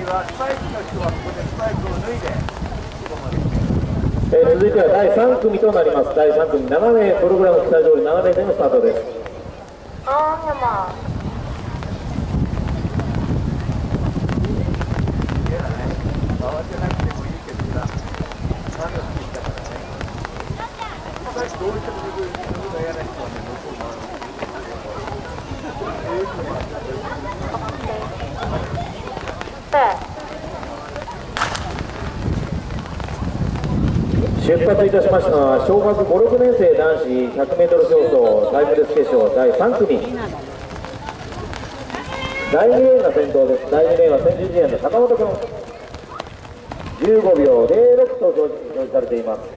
続いては第3組となります。第3組7名、プログラム記載通り7名でのスタートです。出発いたしましたのは小学5、6年生男子 100m 競争タイムレース決勝第3組。第2レーンが先頭です。第2レーンは先陣陣営の坂本君、15秒06と表示されています。